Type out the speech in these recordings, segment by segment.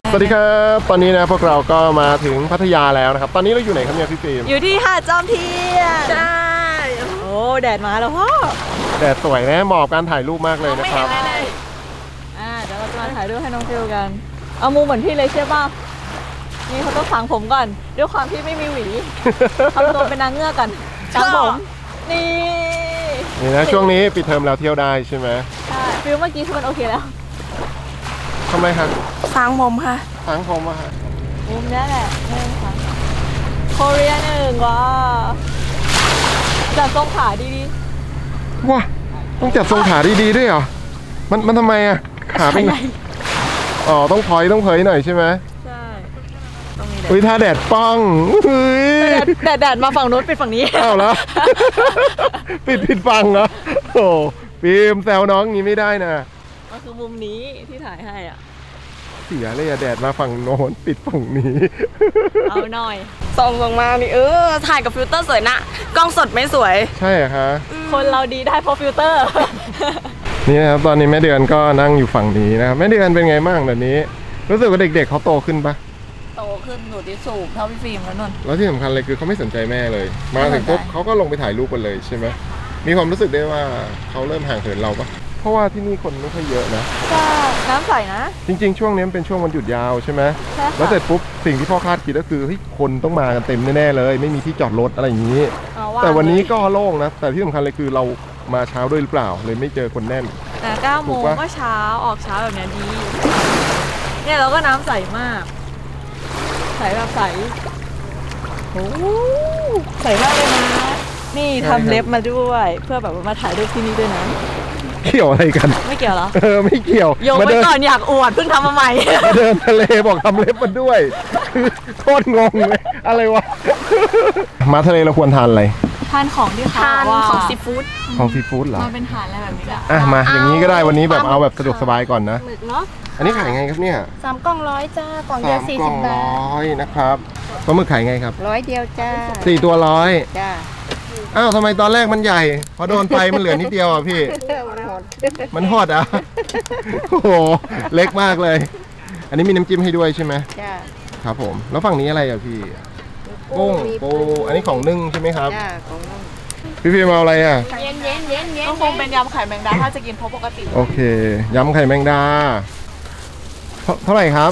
สวัสดีครับตอนนี้นะพวกเราก็มาถึงพัทยาแล้วนะครับตอนนี้เราอยู่ไหนครับเนี่ยพี่ฟิล์มอยู่ที่หาดจอมเทียนใช่โอ้แดดมาแล้วพ่อแดดสวยนะเหมาะการถ่ายรูปมากเลยนะครับเดี๋ยวเราจะมาถ่ายรูปให้น้องฟิลกันเอามุมเหมือนพี่เลยใช่ป่ะนี่เขาต้องฝังผมก่อนด้วยความที่ไม่มีหวีทำตัวเป็นนางเงือกกันฝังผมนี่นะช่วงนี้ปิดเทอมแล้วเที่ยวได้ใช่ไหมใช่ฟิลเมื่อกี้คือมันโอเคแล้วทำไมครับฝังผมค่ะฝังผมอะค่ะมุมนี้แหละค่ะโคเรีย1ว้าจัดทรงขาดีๆว้าต้องจัดทรงขาดีๆด้วยเหรอมันทำไมอะขาเป็นอ๋อต้องถอยต้องเผยหน่อยใช่ไหมใช่ต้องมีถ้าแดดป้องแดดมาฝั่งนู้นปิดฝั่งนี้อ้าวแล้วปิดฝั่งเหรอโอ้ฟิล์มแซวน้องงี้ไม่ได้นะก็คือมุมนี้ที่ถ่ายให้อ่ะเสียเลยอะแดดมาฝั่งโน้นปิดฝั่งนี้เอาหน่อยส่งมานี่ถ่ายกับฟิลเตอร์สวยนะกล้องสดไม่สวยใช่เหรอคะคนเราดีได้เพราะฟิลเตอร์นี่นะครับตอนนี้แม่เดือนก็นั่งอยู่ฝั่งนี้นะครับแม่เดือนเป็นไงบ้างแบบนี้รู้สึกว่าเด็กๆเขาโตขึ้นปะโตขึ้นหนูที่สูงเท่าพี่ฟิล์มแล้วนนแล้วที่สำคัญเลยคือเขาไม่สนใจแม่เลยมาถึงปุ๊บเขาก็ลงไปถ่ายรูปกันเลยใช่ไหมมีความรู้สึกได้ว่าเขาเริ่มห่างเหินเราปะเพราะว่าที่นี่คนไม่ค่อยเยอะนะก็น้ำใสนะจริงๆช่วงนี้เป็นช่วงวันหยุดยาวใช่ไหมแล้วเสร็จปุ๊บสิ่งที่พ่อคาดคิดก็คือคนต้องมากันเต็มแน่ๆเลยไม่มีที่จอดรถอะไรอย่างนี้แต่วันนี้ก็โล่งนะแต่ที่สำคัญเลยคือเรามาเช้าด้วยหรือเปล่าเลยไม่เจอคนแน่นแต่9 โมงก็เช้าออกเช้าแบบนี้ดีเนี่ยเราก็น้ำใสมากใสแบบใสโอ้ใสมากเลยนะนี่ทำเล็บมาด้วยเพื่อแบบมาถ่ายรูปที่นี่ด้วยนะเกี่ยวอะไรกันไม่เกี่ยวเหรอไม่เกี่ยวโยงไปก่อนอยากอวดเพิ่งทำมาใหม่เดินทะเลบอกทำเล็บมาด้วยโคตรงงเลยอะไรวะมาทะเลเราควรทานอะไรทานของที่เขาของซีฟู้ดเหรอมาเป็นทานอะไรแบบนี้แหละมาอย่างนี้ก็ได้วันนี้แบบเอาแบบสะดวกสบายก่อนนะหมึกเนาะอันนี้ขายไงครับเนี่ย 3 กล่อง100จ้ากล่องเดียว40 บาทนะครับปลาหมึกขายไงครับ 100 เดียวจ้า 4 ตัว100จ้าอ้าวทำไมตอนแรกมันใหญ่พอโดนไฟมันเหลือนิดเดียวอ่ะพี่มันหดอ่ะโอ้โหเล็กมากเลยอันนี้มีน้ำจิ้มให้ด้วยใช่ไหมจ้าครับผมแล้วฝั่งนี้อะไรอ่ะพี่กุ้งปูอันนี้ของนึ่งใช่ไหมครับจ้าของนึ่งพี่มาอะไรอ่ะเย็นก็คงเป็นยำไข่แมงดาถ้าจะกินเพราะปกติโอเคยำไข่แมงดาเท่าไหร่ครับ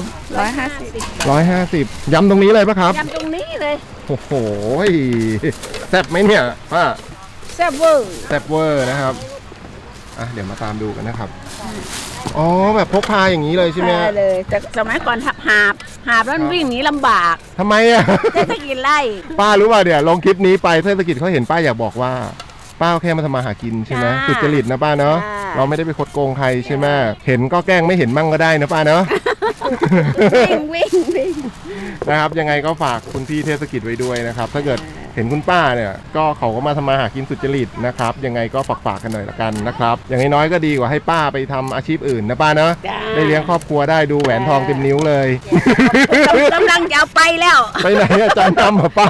150ยำตรงนี้เลยปะครับยำตรงนี้เลยโอ้โหแซ่บไหมเนี่ยป้าแซ่บเวอร์นะครับเดี๋ยวมาตามดูกันนะครับอ๋อแบบพกพาอย่างนี้เลยใช่ไหมใช่เลยแต่สมัยก่อนหาบแล้ววิ่งหนีลำบากทำไมอ่ะเทศกิจไล่ป้ารู้ป่ะเดี๋ยวลงคลิปนี้ไปเทศกิจเขาเห็นป้าอยากบอกว่าป้าแค่มาทำมาหากินใช่ไหมสุจริตนะป้าเนาะเราไม่ได้ไปคดโกงใครใช่ไหมเห็นก็แกล้งไม่เห็นมั่งก็ได้นะป้าเนาะวิ่งนะครับยังไงก็ฝากคุณพี่เทศกิจไว้ด้วยนะครับถ้าเกิดเห็นคุณป้าเนี่ยก็เขาก็มาทำมาหากินสุจริตนะครับยังไงก็ฝากกันหน่อยละกันนะครับอย่างน้อยก็ดีกว่าให้ป้าไปทำอาชีพอื่นนะป้าเนาะได้เลี้ยงครอบครัวได้ดูแหวนทองเต็มนิ้วเลยกำลังจะเอาไปแล้วไปไหนอาจารย์ทำเหรอป้า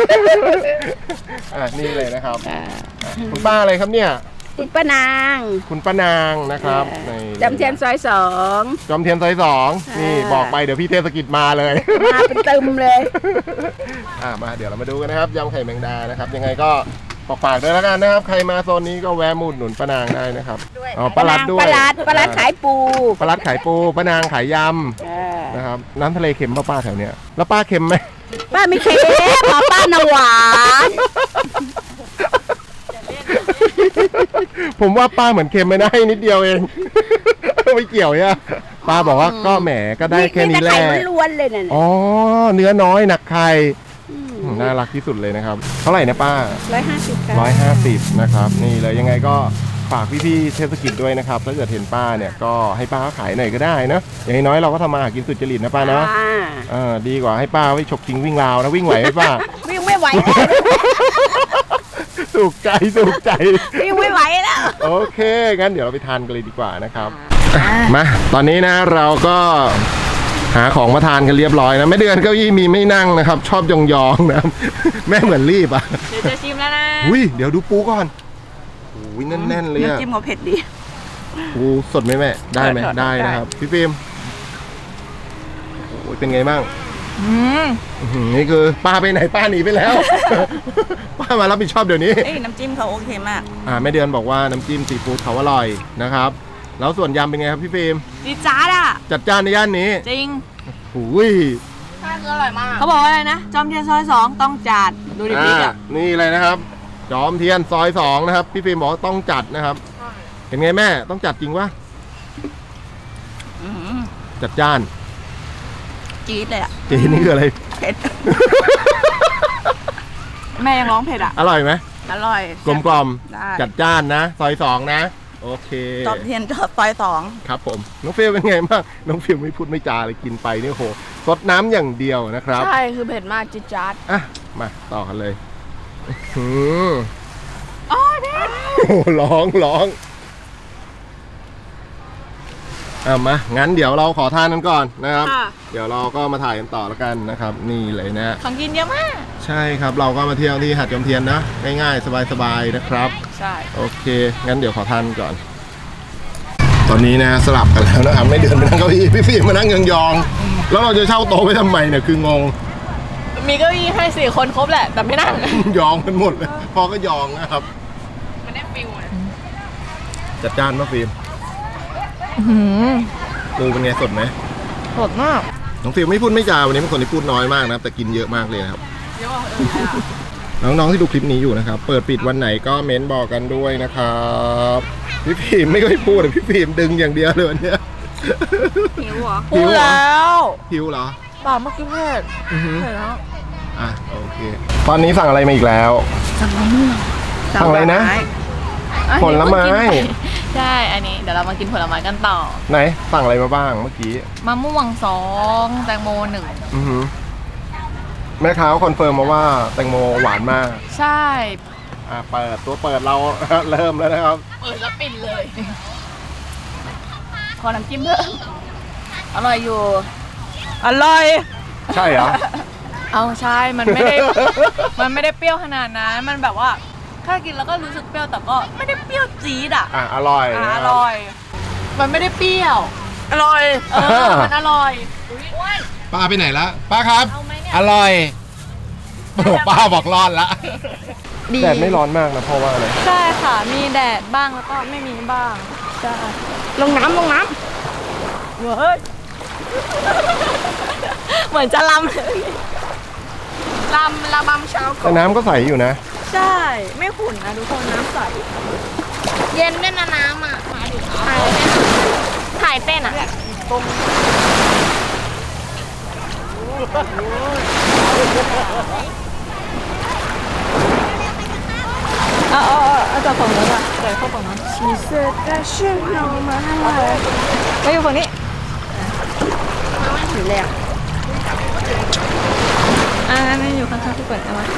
นี่เลยนะครับคุณป้าอะไรครับเนี่ยคุณป้านางนะครับจอมเทียนซอย2 นี่บอกไปเดี๋ยวพี่เทศกิจมาเลยมาเป็นตึมเลยมาเดี๋ยวเรามาดูกันนะครับยำไข่แมงดานะครับยังไงก็ฝากด้วยแล้วกันนะครับใครมาโซนนี้ก็แวะหนุนป้านางได้นะครับปลาลัดด้วยปลาลัดขายปูป้านางขายยำนะครับน้ำทะเลเค็มป้าแถวเนี้ยแล้วป้าเค็มไหมป้าไม่เค็มป้าหวานผมว่าป้าเหมือนเค็มไม่ได้นิดเดียวเองไม่เกี่ยวเนี่ยป้าบอกว่าก็แหมก็ได้แค่นี้แหละล้วนเลยเนี่ยอ๋อเนื้อน้อยหนักไข่น่ารักที่สุดเลยนะครับเท่าไหร่นะป้า150นะครับนี่เลยยังไงก็ฝากพี่เทศกิจด้วยนะครับถ้าเกิดเห็นป้าเนี่ยก็ให้ป้าขายหน่อยก็ได้นะอย่างน้อยเราก็ทำมาหากินสุจริตนะป้าเนาะดีกว่าให้ป้าไว้ฉกชิงวิ่งราวนะวิ่งไหวไหมป้าวิ่งไม่ไหวถูกใจวิ่งไม่ไหวแล้วโอเคงั้นเดี๋ยวเราไปทานกันเลยดีกว่านะครับมาตอนนี้นะเราก็หาของมาทานกันเรียบร้อยนะแม่เดือนเก้าอี้มีไม่นั่งนะครับชอบยองๆนะแม่เหมือนรีบอ่ะเดี๋ยวจะชิมแล้วนะเดี๋ยวดูปูก่อนแน่นๆเลยน้ำจิ้มเขาเผ็ดดีปูสดไหมแม่ได้ไหมได้นะครับพี่ฟิล์มโอ้เป็นไงบ้าง นี่คือป้าไปไหนป้าหนีไปแล้ว ป้ามารับผิดชอบเดี๋ยวนี้น้ำจิ้มเขาโอเคมากแม่เดือนบอกว่าน้ำจิ้มซีฟู้ดเขาอร่อยนะครับแล้วส่วนยำเป็นไงครับพี่ฟิล์มดีจ้าอ่ะจัดจ้านในย่านนี้จริงหูยอร่อยมากเขาบอกว่าอะไรนะจอมเทียนซอย2ต้องจัดดูดิพี่นี่เลยนะครับจอมเทียนซอย2นะครับพี่ฟิล์มบอกต้องจัดนะครับเห็นไงแม่ต้องจัดจริงวะจัดจ้านจี๊ดเลยอะจี๊ดนี่คืออะไรเผ็ดแม่ยังร้องเผ็ดอ่ะอร่อยไหมอร่อยกลมๆจัดจ้านนะซอย2นะโอเคจอมเทียนซอย2 ครับผมน้องฟิลเป็นไงบ้างน้องฟิลไม่พูดไม่จาเลยกินไปนี่โหสดน้ำอย่างเดียวนะครับใช่คือเผ็ดมากจิ๊ดจ๊าดมาต่อกันเลยอ๋อเผ็ดร้องมางั้นเดี๋ยวเราขอทานกันก่อนนะครับเดี๋ยวเราก็มาถ่ายกันต่อแล้วกันนะครับนี่เลยนะของกินเยอะมากใช่ครับเราก็มาเที่ยวที่หาดจอมเทียนนะง่ายๆสบายๆนะครับใช่โอเคงั้นเดี๋ยวขอทานก่อนตอนนี้นะสลับกันแล้วนะครับไม่เดินไปนั่งเก้าอี้พี่ฟิล์มมานั่งยองๆแล้วเราจะเช่าโต๊ะไปทำไมเนี่ยคืองงมีเก้าอี้ให้4 คนครบแหละแต่ไม่นั่งยองกันหมดเลยพอก็ยองนะครับมันได้ฟิลจัดจ้านมาฟิล์มปูเป็นไงสดไหมสดมากน้องฟิลไม่พูดไม่จาวันนี้เป็นคนที่พูดน้อยมากนะแต่กินเยอะมากเลยครับเยอะน้องๆที่ดูคลิปนี้อยู่นะครับเปิดปิดวันไหนก็เม้นบอกกันด้วยนะครับพี่ฟิล์มไม่ค่อยพูดแต่พี่ฟิล์มดึงอย่างเดียวเลยวันนี้หิวเหรอพูดแล้วหิวเหรอเปล่าเมื่อกี้เผ็ดแล้วโอเคตอนนี้สั่งอะไรมาอีกแล้วสั่งอะไรนะผลไม้ใช่อันนี้เดี๋ยวเรามากินผลไม้กันต่อไหนสั่งอะไรมาบ้างเมื่อกี้มะม่วง2แตงโม1 แม่ค้าคอนเฟิร์มมาว่าแตงโมหวานมากใช่เปิดเราเริ่มแล้วนะครับเปิดแล้วปิดเลยขอน้ำจิ้มเพิ่มอร่อยอยู่อร่อยใช่เหรอเอาใช่มันไม่ได้เปรี้ยวขนาดนั้นมันแบบว่าถ้ากินแล้วก็รู้สึกเปรี้ยวแต่ก็ไม่ได้เปรี้ยวจี๊ดอร่อยมันไม่ได้เปรี้ยวอร่อยมันอร่อยป้าไปไหนละป้าครับอร่อยป้าบอกร้อนละแดดไม่ร้อนมากนะเพราะว่าอะไรใช่ค่ะมีแดดบ้างแล้วก็ไม่มีบ้างใช่ลงน้ำเฮ้ยเหมือนจะลำบำเช้าก่อนแต่น้ำก็ใสอยู่นะใช่ไม่ขุ่นนะทุกคนน้ำใสเย็นด้วยนะน้ำอ่ะถ่ายเต้นอ่ะตรงเอาจากฝั่งนู้นอ่ะใส่เข้าฝั่งนั้นไปอยู่ฝั่งนี้ถือแรงนั่นอยู่ข้างๆพี่เปิดเอาไว้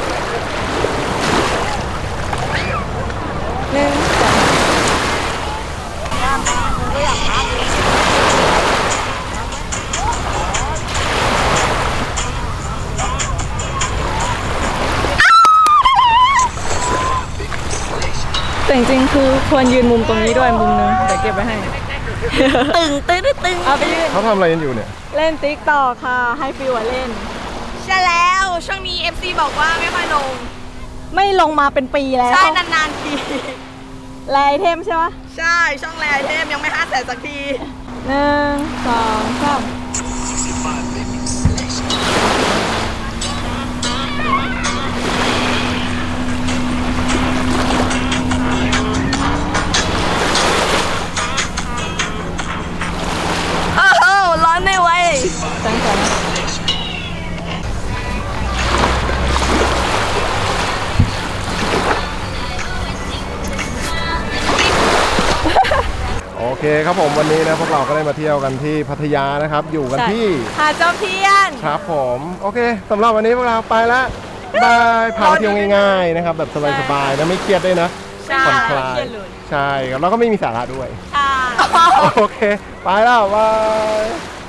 แต่จริงๆคือควรยืนมุมตรงนี้ด้วยมุมนึงเดี๋ยวเก็บไว้ให้ตึงเอาไปยืนเขาทำอะไรกันอยู่เนี่ยเล่นติ๊กต่อค่ะให้ฟิวเล่นใช่แล้วช่วงนี้ FC บอกว่าไม่ค่อยไม่ลงมาเป็นปีแล้วใช่นานๆทีไลน์เทมใช่ไหมใช่ช่องไลน์เทมยังไม่500,000สักที1 2 3ร้อนไม่ไหวตั้งใจนะโอเคครับผมวันนี้นะพวกเราก็ได้มาเที่ยวกันที่พัทยานะครับอยู่กันที่หาดจอมเทียนครับผมโอเคสำหรับวันนี้พวกเราไปแล้วบายพาเที่ยวง่ายๆนะครับแบบสบายๆนะไม่เครียดด้วยนะผ่อนคลายใช่ครับแล้วก็ไม่มีสาระด้วยโอเคไปแล้วบาย